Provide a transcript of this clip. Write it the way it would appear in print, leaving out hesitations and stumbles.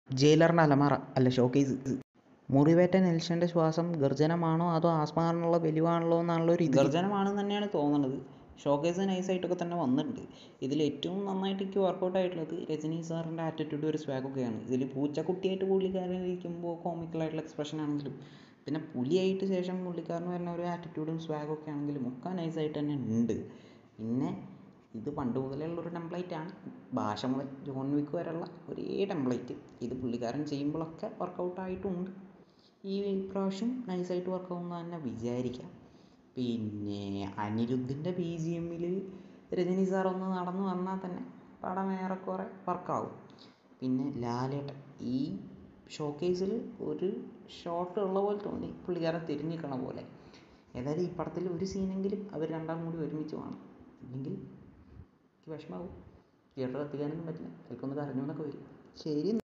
ജയിലറിൻ്റെ അലമാര അല്ല ഷോക്കേസ്. മുറിവേറ്റ നെൽസന്റെ ശ്വാസം ഗർജനമാണോ അതോ ആസ്മാറിനുള്ള വെലിവാണല്ലോ എന്നുള്ളൊരു ഗർജനമാണെന്ന് തന്നെയാണ് തോന്നുന്നത്. ഷോക്കേസ് നൈസായിട്ടൊക്കെ തന്നെ വന്നിട്ടുണ്ട്. ഇതിൽ ഏറ്റവും നന്നായിട്ട് എനിക്ക് വർക്കൗട്ട് ആയിട്ടുള്ളത് രജനി സാറിൻ്റെ ആറ്റിറ്റ്യൂഡ് ഒരു സ്വാഗൊക്കെയാണ്. ഇതിൽ പൂച്ചക്കുട്ടിയായിട്ട് പുള്ളിക്കാരൻ ഇരിക്കുമ്പോൾ കോമിക്കലായിട്ടുള്ള എക്സ്പ്രഷൻ ആണെങ്കിലും പിന്നെ പുലിയായിട്ട് ശേഷം പുള്ളിക്കാരന് വരുന്ന ഒരു ആറ്റിറ്റ്യൂഡും സ്വാഗൊക്കെ ആണെങ്കിലും ഒക്കെ നൈസായിട്ട് തന്നെ ഉണ്ട്. പിന്നെ ഇത് പണ്ട് മുതലുള്ളൊരു ടെംപ്ലേറ്റാണ്. ഭാഷ മുതൽ ജോൺ വിക്ക് വരെയുള്ള ഒരേ ടെംപ്ലേറ്റ് ഇത് പുള്ളിക്കാരൻ ചെയ്യുമ്പോഴൊക്കെ വർക്കൗട്ടായിട്ടുണ്ട്. ഈ പ്രാവശ്യം നൈസായിട്ട് വർക്കാവുമെന്ന് തന്നെ വിചാരിക്കാം. പിന്നെ അനിരുദ്ധിൻ്റെ BGMൽ രജനി സാർ ഒന്ന് നടന്നു വന്നാൽ തന്നെ പടം ഏറെക്കുറെ വർക്കാവും. പിന്നെ ലാലേട്ടൻ ഈ ഷോക്കേസിൽ ഒരു ഷോട്ട് ഉള്ള പോലെ തോന്നി, പുള്ളിക്കാരൻ തിരിഞ്ഞിക്കണ പോലെ. ഏതായാലും ഈ പടത്തിൽ ഒരു സീനെങ്കിലും അവർ രണ്ടാളും കൂടി ഒരുമിച്ച് വേണം, ഇല്ലെങ്കിൽ എനിക്ക് വിഷമാവും. തിയേറ്റർ കത്തിക്കാനൊന്നും പറ്റില്ല, ചിലപ്പോൾ ഒന്ന് കരഞ്ഞു എന്നൊക്കെ വരും. ശരി.